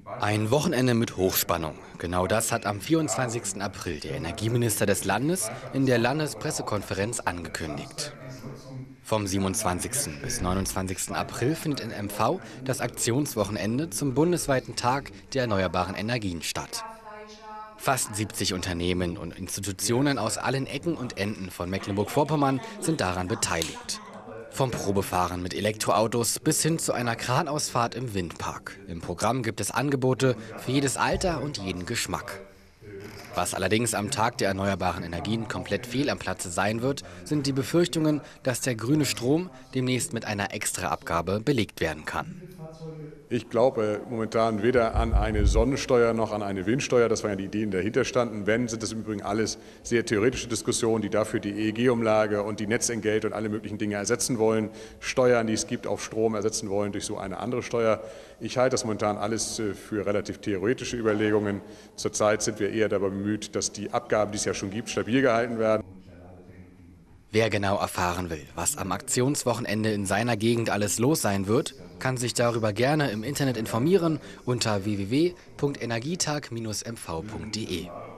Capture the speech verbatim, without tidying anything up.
Ein Wochenende mit Hochspannung. Genau das hat am vierundzwanzigsten April der Energieminister des Landes in der Landespressekonferenz angekündigt. Vom siebenundzwanzigsten bis neunundzwanzigsten April findet in M V das Aktionswochenende zum bundesweiten Tag der erneuerbaren Energien statt. Fast siebzig Unternehmen und Institutionen aus allen Ecken und Enden von Mecklenburg-Vorpommern sind daran beteiligt. Vom Probefahren mit Elektroautos bis hin zu einer Kranausfahrt im Windpark. Im Programm gibt es Angebote für jedes Alter und jeden Geschmack. Was allerdings am Tag der erneuerbaren Energien komplett fehl am Platze sein wird, sind die Befürchtungen, dass der grüne Strom demnächst mit einer Extraabgabe belegt werden kann. Ich glaube momentan weder an eine Sonnensteuer noch an eine Windsteuer. Das waren ja die Ideen, die dahinter standen. Wenn, sind das im Übrigen alles sehr theoretische Diskussionen, die dafür die E E G-Umlage und die Netzentgelte und alle möglichen Dinge ersetzen wollen. Steuern, die es gibt auf Strom, ersetzen wollen durch so eine andere Steuer. Ich halte das momentan alles für relativ theoretische Überlegungen. Zurzeit sind wir eher dabei bemüht, dass die Abgaben, die es ja schon gibt, stabil gehalten werden. Wer genau erfahren will, was am Aktionswochenende in seiner Gegend alles los sein wird, kann sich darüber gerne im Internet informieren unter w w w punkt energietag Bindestrich m v punkt de.